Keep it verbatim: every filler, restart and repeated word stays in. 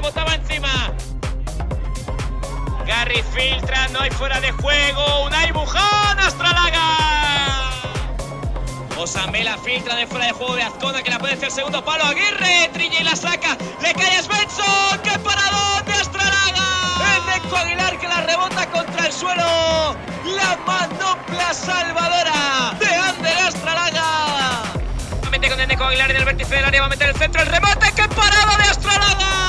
rebotaba encima. Garry filtra, no hay fuera de juego. Unai Bujón, Astralaga. Osamela filtra de fuera de juego de Azcona, que la puede hacer segundo palo. Aguirre, trilla y la saca. Le cae a Svensson. ¡Qué paradón de Astralaga! El Neco Aguilar que la rebota contra el suelo. La manopla salvadora de Ander Astralaga. Nuevamente con el Neco Aguilar en el vértice del área. Va a meter el centro. El rebote. ¡Qué parada de Astralaga!